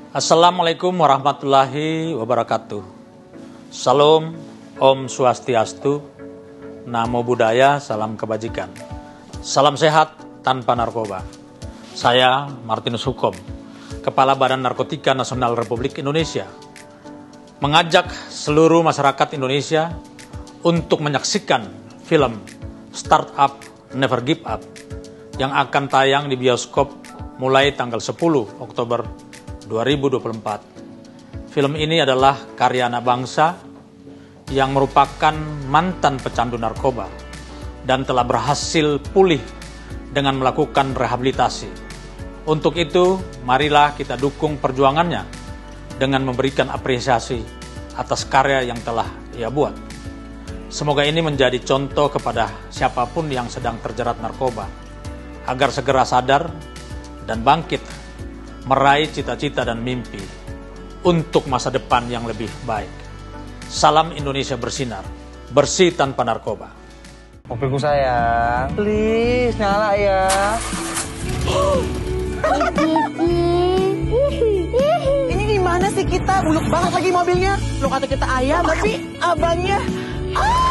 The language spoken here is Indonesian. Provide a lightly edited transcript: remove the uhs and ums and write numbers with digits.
Assalamualaikum warahmatullahi wabarakatuh. Salam, Om Swastiastu, Namo Buddhaya, salam kebajikan. Salam sehat tanpa narkoba. Saya Martinus Hukom, Kepala Badan Narkotika Nasional Republik Indonesia, mengajak seluruh masyarakat Indonesia untuk menyaksikan film Startup Never Give Up yang akan tayang di bioskop mulai tanggal 10 Oktober 2024. Film ini adalah karya anak bangsa yang merupakan mantan pecandu narkoba dan telah berhasil pulih dengan melakukan rehabilitasi. Untuk itu, marilah kita dukung perjuangannya dengan memberikan apresiasi atas karya yang telah ia buat. Semoga ini menjadi contoh kepada siapapun yang sedang terjerat narkoba, agar segera sadar dan bangkit meraih cita-cita dan mimpi untuk masa depan yang lebih baik. Salam Indonesia bersinar, bersih tanpa narkoba. Mobilku sayang, please nyala ya. Ini gimana sih kita? Buluk banget lagi mobilnya. Lo kata kita ayam, tapi abangnya...